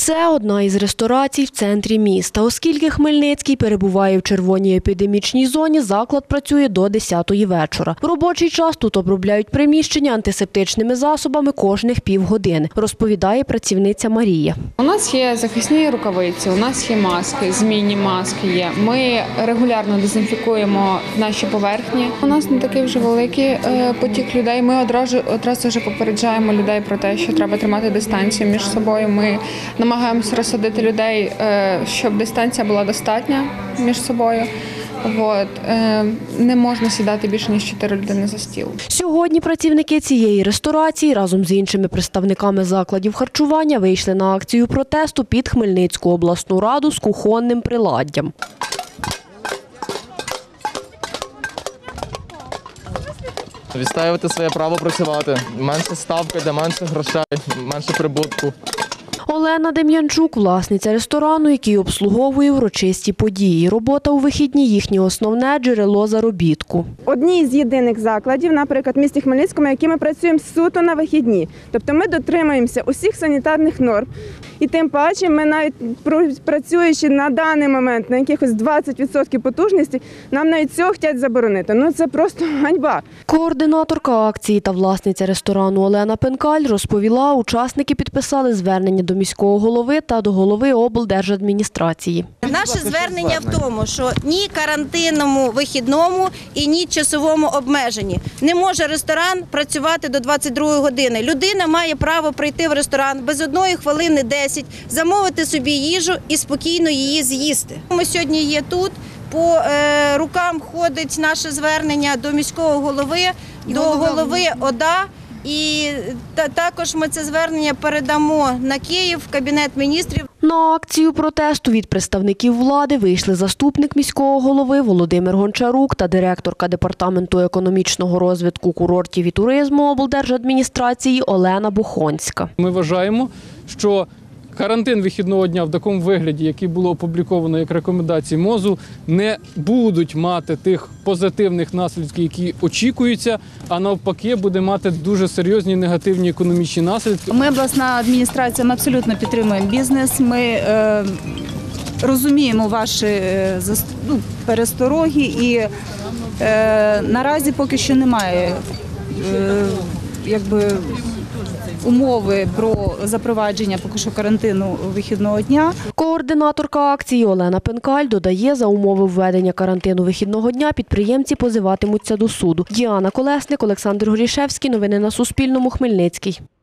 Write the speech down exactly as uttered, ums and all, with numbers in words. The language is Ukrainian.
Це одна із ресторацій в центрі міста. Оскільки Хмельницький перебуває в червоній епідемічній зоні, заклад працює до десятої вечора. В робочий час тут обробляють приміщення антисептичними засобами кожних півгодини, розповідає працівниця Марія. У нас є захисні рукавиці, у нас є маски, змінні маски є. Ми регулярно дезінфікуємо наші поверхні. У нас не такий вже великий потік людей. Ми одразу, одразу вже попереджаємо людей про те, що треба тримати дистанцію між собою. Ми намагаємося розсадити людей, щоб дистанція була достатня між собою. От. Не можна сідати більше, ніж чотири людини за стіл. Сьогодні працівники цієї ресторації разом з іншими представниками закладів харчування вийшли на акцію протесту під Хмельницьку обласну раду з кухонним приладдям. Відстоювати своє право працювати. Менше ставки, де менше грошей, менше прибутку. Олена Дем'янчук – власниця ресторану, який обслуговує урочисті події. Робота у вихідні – їхнє основне джерело заробітку. Одні з єдиних закладів, наприклад, в місті Хмельницькому, які ми працюємо суто на вихідні. Тобто ми дотримуємося усіх санітарних норм. І тим паче ми навіть працюючи на даний момент на якихось двадцять відсотків потужності, нам навіть цього хочуть заборонити. Ну це просто ганьба. Координаторка акції та власниця ресторану Олена Пенкаль розповіла, учасники підписали звернення до міського голови та до голови облдержадміністрації. Наше звернення в тому, що ні карантинному вихідному і ні часовому обмеженні. Не може ресторан працювати до двадцять другої години. Людина має право прийти в ресторан без одної хвилини десять, замовити собі їжу і спокійно її з'їсти. Ми сьогодні є тут, по е, рукам ходить наше звернення до міського голови, до голови ОДА. І також ми це звернення передамо на Київ, в Кабінет міністрів. На акцію протесту від представників влади вийшли заступник міського голови Володимир Гончарук та директорка Департаменту економічного розвитку, курортів і туризму облдержадміністрації Олена Бухонська. Ми вважаємо, що карантин вихідного дня в такому вигляді, який було опубліковано як рекомендації МОЗу, не будуть мати тих позитивних наслідків, які очікуються, а навпаки буде мати дуже серйозні негативні економічні наслідки. Ми, обласна адміністрація, ми абсолютно підтримуємо бізнес, ми е, розуміємо ваші е, ну, перестороги і е, наразі поки що немає е, якби, умови про запровадження поки що карантину вихідного дня. Координаторка акції Олена Пенкаль додає, за умови введення карантину вихідного дня підприємці позиватимуться до суду. Діана Колесник, Олександр Горішевський. Новини на Суспільному. Хмельницький.